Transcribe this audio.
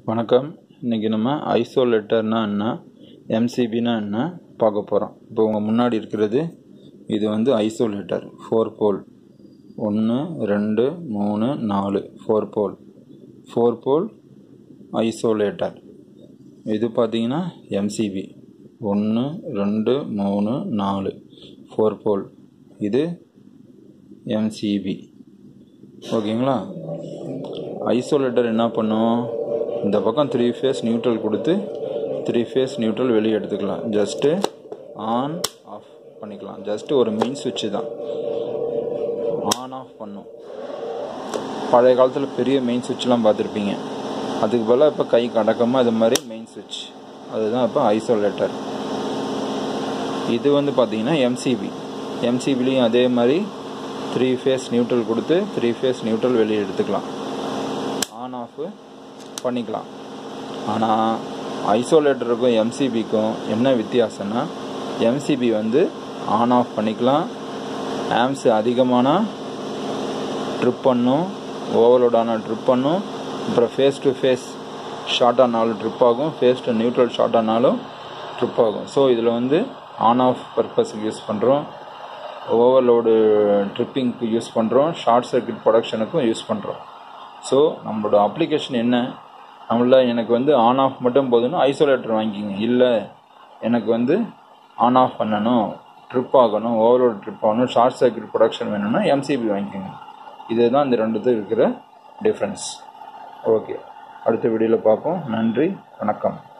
வணக்கம். இன்றைக்கி நம்ம ஐசோலேட்டர்னா என்ன, எம்சிபினா என்ன பார்க்க போகிறோம். இப்போ உங்கள் முன்னாடி இருக்கிறது இது வந்து ஐசோலேட்டர் 4 போல் 1 2 3 4 4 போல் ஐசோலேட்டர். இது பார்த்தீங்கன்னா எம்சிபி 1 2 3 4 4 போல். இது எம்சிபி. ஓகேங்களா? ஐசோலேட்டர் என்ன பண்ணும், இந்த பக்கம் 3 ஃபேஸ் நியூட்ரல் கொடுத்து 3 ஃபேஸ் நியூட்ரல் வெளியே எடுத்துக்கலாம். ஜஸ்ட்டு ஆன் ஆஃப் பண்ணிக்கலாம். ஜஸ்ட்டு ஒரு மெயின் சுவிட்சு தான் ஆன் ஆஃப் பண்ணும். பழைய காலத்தில் பெரிய மெயின் சுவிட்ச்லாம் பார்த்துருப்பீங்க. அதுக்கு பதிலாக இப்போ கை அடக்கமாக இது மாதிரி மெயின் சுவிட்ச், அதுதான் இப்போ ஐசோலேட்டர். இது வந்து பார்த்தீங்கன்னா எம்சிபிலையும் அதே மாதிரி 3 ஃபேஸ் நியூட்ரல் கொடுத்து 3 ஃபேஸ் நியூட்ரல் வெளியே எடுத்துக்கலாம், ஆன் ஆஃப் பண்ணிக்கலாம். ஆனால் ஐசோலேட்டருக்கும் எம்சிபிக்கும் என்ன வித்தியாசம்னா, எம்சிபி வந்து ஆன் ஆஃப் பண்ணிக்கலாம், ஆம்ஸ் அதிகமான ட்ரிப் பண்ணும், ஓவர்லோடான ட்ரிப் பண்ணும், அப்புறம் ஃபேஸ் டு ஃபேஸ் ஷார்ட் ஆனாலும் ட்ரிப் ஆகும், ஃபேஸ் டு நியூட்ரல் ஷார்ட் ஆனாலும் ட்ரிப் ஆகும். ஸோ இதில் வந்து ஆன் ஆஃப் பர்பஸுக்கு யூஸ் பண்ணுறோம், ஓவர்லோடு ட்ரிப்பிங்க்கு யூஸ் பண்ணுறோம், ஷார்ட் சர்க்யூட் ப்ரொடக்ஷனுக்கும் யூஸ் பண்ணுறோம். ஸோ நம்மளோட அப்ளிகேஷன் என்ன, எனக்கு வந்து ஆன் ஆஃப் மட்டும் போதுன்னா ஐசோலேட்டர் வாங்கிக்கிங்க. இல்லை எனக்கு வந்து ஆன் ஆஃப் பண்ணணும், ட்ரிப் ஆகணும், ஓவர்லோடு ட்ரிப் ஆகணும், ஷார்ட் சர்க்யூட் ப்ரொடக்ஷன் வேணும்னா எம்சிபி வாங்கிக்கோங்க. இதுதான் இந்த ரெண்டுத்துக்கு இருக்கிற டிஃப்ரென்ஸ். ஓகே, அடுத்த வீடியோவில் பார்ப்போம். நன்றி, வணக்கம்.